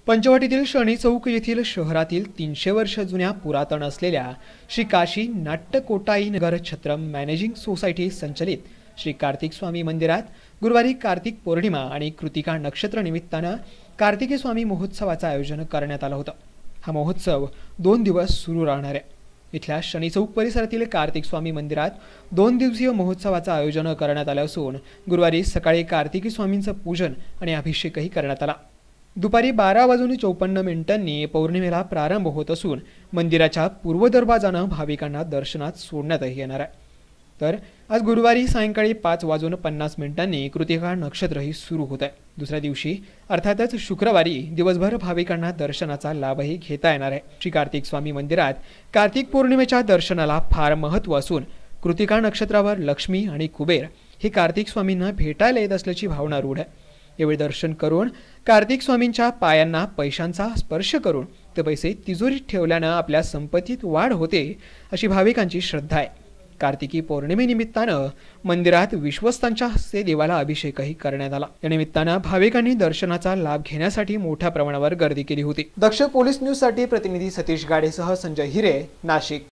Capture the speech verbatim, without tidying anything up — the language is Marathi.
पंचवटीतील शनी चौक येथील शहरातील तीनशे वर्ष जुन्या पुरातन असलेल्या श्री काशी नाट्यकोटाई नगर छत्रम मॅनेजिंग सोसायटी संचलित श्री कार्तिक स्वामी मंदिरात गुरुवारी कार्तिक पौर्णिमा आणि कृतिका नक्षत्र निमित्तानं कार्तिकी स्वामी महोत्सवाचं आयोजन करण्यात आलं होतं। हा महोत्सव दोन दिवस सुरू राहणार आहे। इथल्या शनी चौक परिसरातील कार्तिक स्वामी मंदिरात दोन दिवसीय महोत्सवाचं आयोजन करण्यात आलं असून गुरुवारी सकाळी कार्तिकी स्वामींचं पूजन आणि अभिषेकही करण्यात आला। दुपारी बारा वाजून चौपन्न मिनिटांनी पौर्णिमेला प्रारंभ होत असून मंदिराच्या पूर्व दरवाजानं भाविकांना दर्शनात सोडण्यातही येणार आहे। तर आज गुरुवारी सायंकाळी पाच वाजून पन्नास मिनिटांनी कृतिका नक्षत्रही सुरू होत आहे। दुसऱ्या दिवशी अर्थातच शुक्रवारी दिवसभर भाविकांना दर्शनाचा लाभही घेता येणार आहे। श्री कार्तिक स्वामी मंदिरात कार्तिक पौर्णिमेच्या दर्शनाला फार महत्त्व असून कृतिका नक्षत्रावर लक्ष्मी आणि कुबेर हे कार्तिक स्वामींना भेटायला येत असल्याची भावना रूढ आहे। यावेळी दर्शन करून कार्तिक स्वामींच्या पायांना पैशांचा स्पर्श करून ते पैसे तिजोरीत ठेवल्यानं आपल्या संपत्तीत वाढ होते अशी भाविकांची श्रद्धा आहे। कार्तिकी पौर्णिमेनिमित्तानं मंदिरात विश्वस्तांच्या हस्ते देवाला अभिषेकही करण्यात आला। या निमित्तानं भाविकांनी दर्शनाचा लाभ घेण्यासाठी मोठ्या प्रमाणावर गर्दी केली होती। दक्ष पोलीस न्यूज साठी प्रतिनिधी सतीश गाडेसह संजय हिरे, नाशिक।